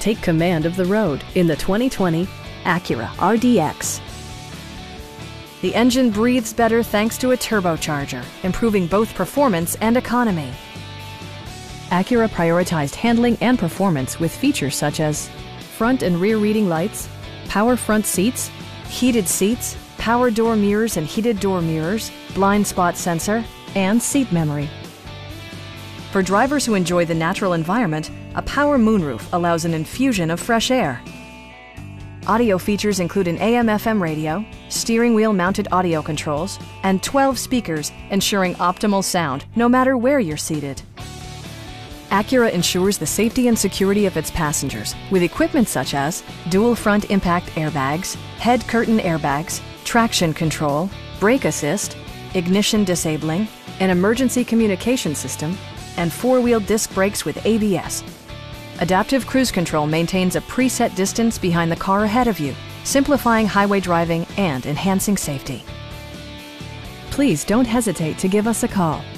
Take command of the road in the 2020 Acura RDX. The engine breathes better thanks to a turbocharger, improving both performance and economy. Acura prioritized handling and performance with features such as front and rear reading lights, power front seats, heated seats, power door mirrors and heated door mirrors, blind spot sensor, and seat memory. For drivers who enjoy the natural environment, a power moonroof allows an infusion of fresh air. Audio features include an AM/FM radio, steering wheel mounted audio controls, and 12 speakers ensuring optimal sound no matter where you're seated. Acura ensures the safety and security of its passengers with equipment such as dual front impact airbags, head curtain airbags, traction control, brake assist, ignition disabling, an emergency communication system, and four-wheel disc brakes with ABS. Adaptive Cruise Control maintains a preset distance behind the car ahead of you, simplifying highway driving and enhancing safety. Please don't hesitate to give us a call.